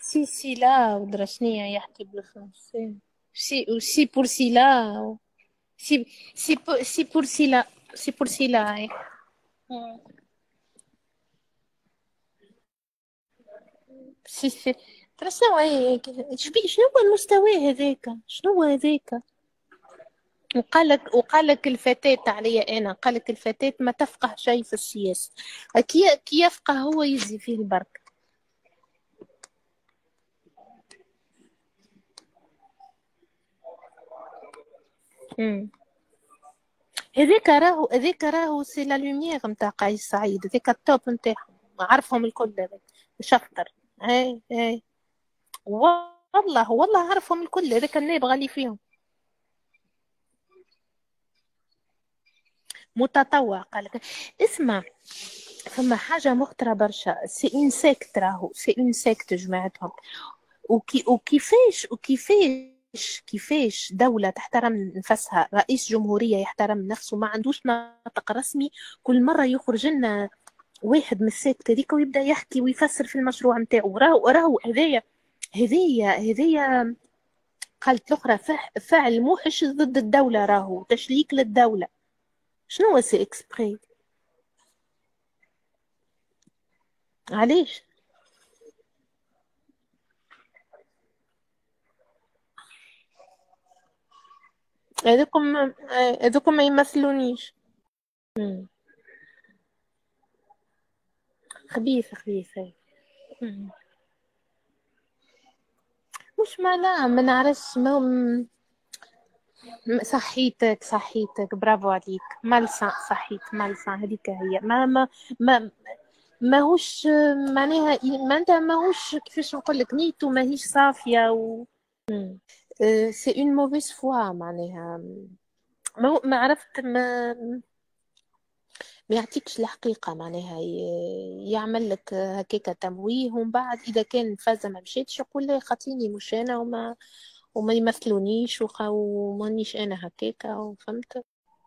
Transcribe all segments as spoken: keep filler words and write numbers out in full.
سي سي لا ودرشنية يحكي بالفرنسي. سي سي بور سي لا. سي سي بو- سي بور سي لا. سي بور سي لا إيه. مم. سي سي. ترى شنو هيك؟ شبي شنو هو المستوى هذاك؟ شنو هو هذاك؟ وقالك وقالك الفتاة عليا انا، قالك الفتاة ما تفقه شيء في السياسة. كي كي يفقه هو يزي فيه البرك. مم. هذاك راهو هذاك راهو سي لا لوميير نتاع قيس سعيد، هذاك التوب نتاعهم. عارفهم الكل هذاك. شفطر. اي اي. والله والله عارفهم الكل، هذاك النائب غالي فيهم. متطوع قالك. اسمع، فما حاجة مخطرة برشا، سي انسيكت، راهو سي انسيكت جماعتهم. وكي وكيفاش وكيفاش كيفاش دولة تحترم نفسها، رئيس جمهورية يحترم نفسه ما عندوش ناطق رسمي، كل مرة يخرج لنا واحد من السيكت هذيك ويبدا يحكي ويفسر في المشروع نتاعو. راهو راهو هذايا هذايا هذايا قالت الاخرى فح- فعل موحش ضد الدولة، راهو تشليك للدولة. شنو هو سي اكسبري؟ علاش؟ هذوكم هذوكم ما يمثلونيش. مم. خبيث خبيث هاي. مم. مش ما لا ما نعرفش ما هم. صحيتك صحيتك، برافو عليك. مالسا صحيت، مالسا هذيك هي ما ما ما ماهوش معناها، ما انت ماهوش كيفاش نقول لك، نيته ماهيش صافيه و سي اون موفيس فوا معناها. ما هو- ما عرفت ما ما يعطيكش الحقيقة معناها، ي- يعمل لك هكاك تمويه، ومن بعد إذا كان الفازة ما مشيتش يقول لي خاطيني مش أنا، وما وما يمثلونيش وخ- ومانيش أنا هكاكا، فهمت.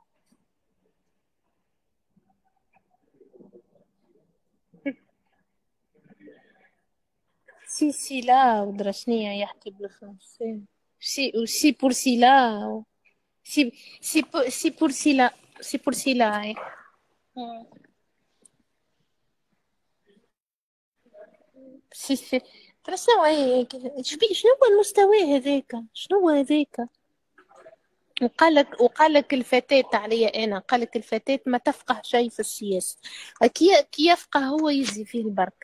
سي سي لا ودرشنية يحكي بالفرنسي. سي سي بور سي لا. سي سي بو- سي بور سي لا. سي بور سي لا إيه. مم. سي سي. ترى شنو هيك؟ شبي شنو هو المستوى هذاك؟ شنو هو هذاك؟ وقالك وقالك الفتاة عليا انا، قالك الفتاة ما تفقه شيء في السياسة. كي كي يفقه هو يزي فيه البرك.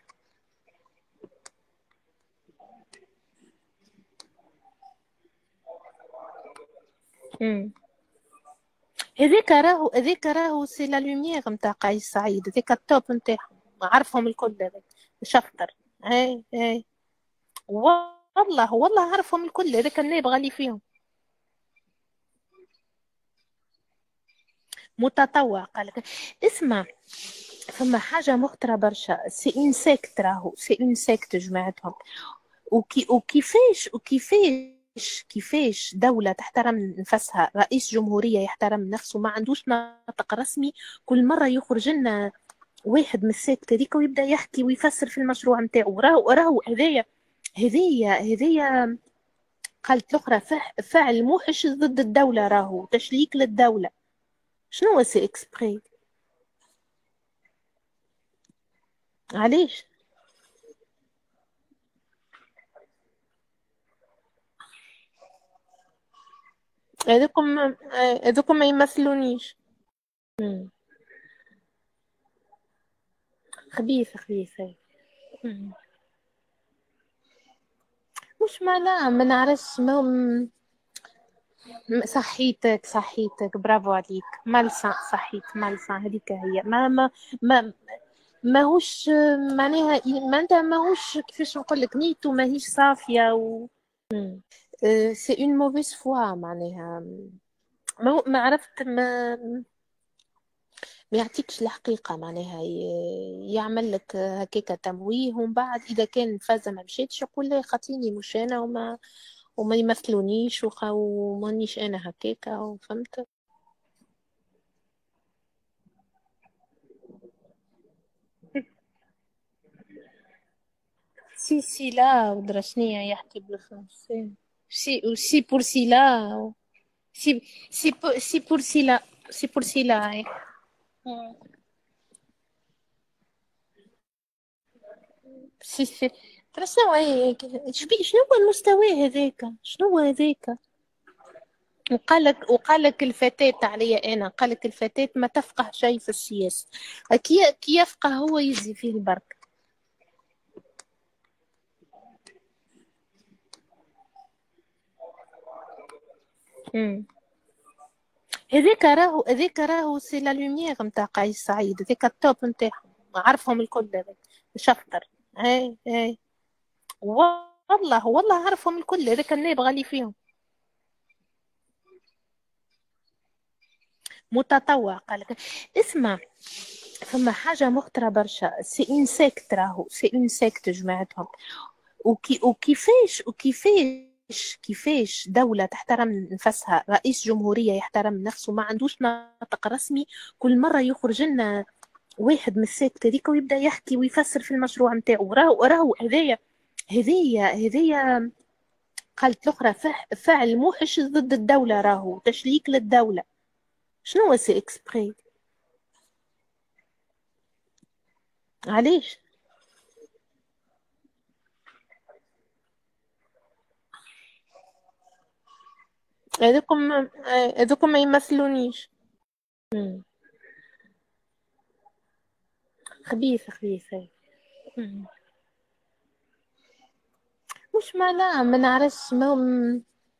مم. هذاك راهو هذاك راهو سي لا لوميير نتاع قيس سعيد، هذاك التوب نتاعهم. عارفهم الكل هذاك. شفطر. اي اي. والله والله عارفهم الكل، هذاك النائب غالي فيهم. متطوع قالك. اسمع، فما حاجة مخطرة برشا، سي انسيكت، راهو سي انسيكت جماعتهم. وكي وكيفاش وكيفاش كيفاش دولة تحترم نفسها، رئيس جمهورية يحترم نفسه ما عندوش ناطق رسمي، كل مرة يخرج لنا واحد من السيكت هذيك ويبدا يحكي ويفسر في المشروع نتاعو. راهو راهو هذايا هذايا هذايا قالت الاخرى فح- فعل موحش ضد الدولة، راهو تشليك للدولة. شنو هو سي اكسبري؟ علاش؟ هذوكم هذوكم ما يمثلونيش. مم. خبيث خبيث هاي. مم. مش ما لا ما نعرفش ما هم. صحيتك صحيتك، برافو عليك. مالسا صحيت، مالسا هذيك هي ما ما ما ماهوش معناها، ما انت ماهوش كيفاش نقول لك، نيته ماهيش صافيه و سي اون موفيس فوا معناها. ما هو- ما عرفت ما ما يعطيكش الحقيقة معناها، ي- يعمل لك هكاك تمويه، ومن بعد إذا كان الفازة ما مشيتش يقول لي خاطيني مش أنا، وما وما يمثلونيش وخ- ومانيش أنا هكاكا، فهمت. سي سي لا ودرشنيا يحكي بالفرنسي. سي سي بور سي لا. سي سي بو- سي بور سي لا. سي بور سي لا هاي. مم. سي سي. ترى شنو هيك؟ شبي شنو هو المستوى هذاك؟ شنو هو هذاك؟ وقالك وقالك الفتاة عليا انا، قالك الفتاة ما تفقه شيء في السياسة. كي كي يفقه هو يزي فيه البرك. مم. هذاك راهو هذاك راهو سي لا لوميير نتاع قيس سعيد، هذاك التوب نتاعهم، عارفهم الكل هذاك. شفطر. اي اي. والله والله عارفهم الكل، هذاك النائب غالي فيهم. متطوع قالك. اسمع، فما حاجة مخطرة برشا، سي انسيكت راهو، سي انسيكت جماعتهم. وكي وكيفاش وكيفاش كيفاش دولة تحترم نفسها، رئيس جمهورية يحترم نفسه، ما عندوش ناطق رسمي، كل مرة يخرج لنا واحد من السيكت هذيك ويبدا يحكي ويفسر في المشروع نتاعو. راهو راهو هذايا هذايا هذايا قالت الاخرى فعل موحش ضد الدولة، راهو تشليك للدولة. شنو هو سي اكسبري؟ علاش؟ هذوكم هذوكم ما يمثلونيش. مم. خبيث خبيث هاي. مم. مش ما لا ما نعرفش ما هم.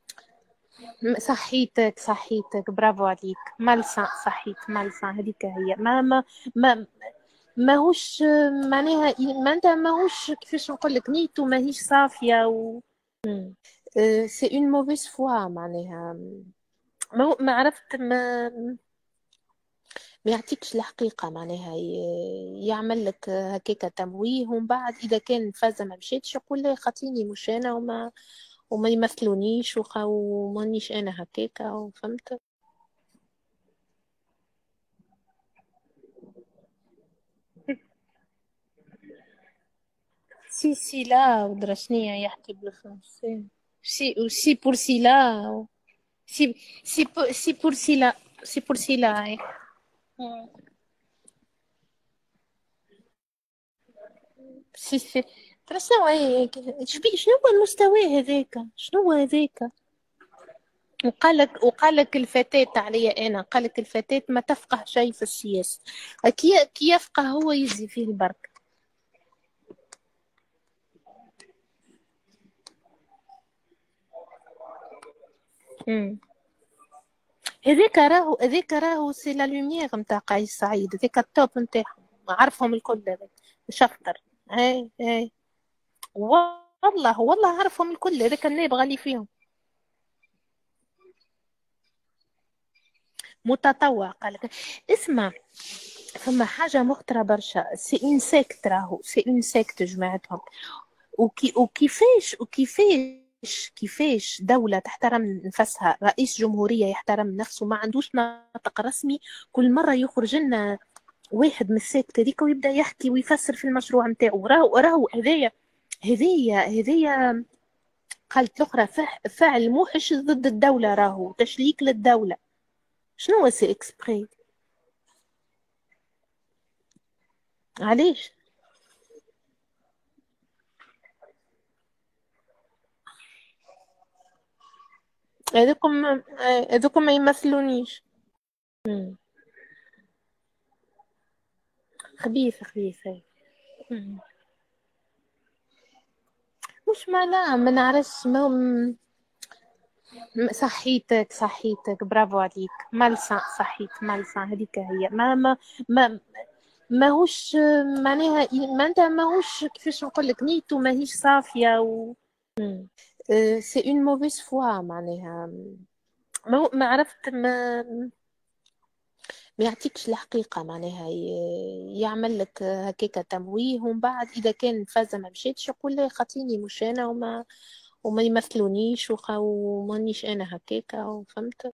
صحيتك صحيتك، برافو عليك، مالسا صحيت، مالسا هذيك هي. ما ما ما ماهوش معناها، ما انت ماهوش كيفاش نقول لك، نيته ماهيش صافيه و سي اون موفيس فوا معناها. ما هو- ما عرفت ما ما يعطيكش الحقيقة معناها، ي- يعمل لك هكاك تمويه، ومن بعد إذا كان فازة ما مشيتش يقول لي خاطيني مش أنا، وما وما يمثلونيش وخ- ومانيش أنا هكاكا، فهمت. سي سي لا ودرشنيا يحكي بالفرنسي. سي سي بور سي لا. سي سي بو- سي بور سي لا. سي بور سي لا هاي. مم. سي سي. ترى شنو هيك؟ شبي شنو هو المستوى هذاك؟ شنو هو هذاك؟ وقالك وقالك الفتاة عليا انا، قالك الفتاة ما تفقه شيء في السياسة. كي كي يفقه هو يزي فيه البرك. مم. هذاك راهو هذاك راهو سي لا لوميير نتاع قيس سعيد، هذاك التوب نتاعهم، عارفهم الكل هذاك. شفطر. اي اي. والله والله عارفهم الكل، هذاك النائب غالي فيهم. متطوع قالك. اسمع، فما حاجة مخطرة برشا، سي انسيكت راهو، سي انسيكت جماعتهم. وكي وكيفاش وكيفاش كيفاش دولة تحترم نفسها، رئيس جمهورية يحترم نفسه، ما عندوش ناطق رسمي، كل مرة يخرج لنا واحد من السيكت هذيك ويبدا يحكي ويفسر في المشروع نتاعو. راهو راهو هذايا هذايا هذايا قالت الاخرى فعل موحش ضد الدولة، راهو تشليك للدولة. شنو هو سي اكسبري؟ علاش؟ هذوكم هذوكم ما يمثلونيش. مم. خبيث خبيث هاي. مم. مش ما لا ما نعرفش ما هم. صحيتك صحيتك، برافو عليك، مالسا صحيت، مالسا هذيك هي. ما ما ما ماهوش معناها، ما انت ماهوش كيفاش نقول لك، نيته ماهيش صافيه و سي اون موفيس فوا معناها. ما هو- ما عرفت ما ما يعطيكش الحقيقة معناها، ي- يعمل لك هكاك تمويه، ومن بعد إذا كان فازة ما مشيتش يقول لي خاطيني مش أنا، وما وما يمثلونيش وخ- ومانيش أنا هكاكا، فهمت.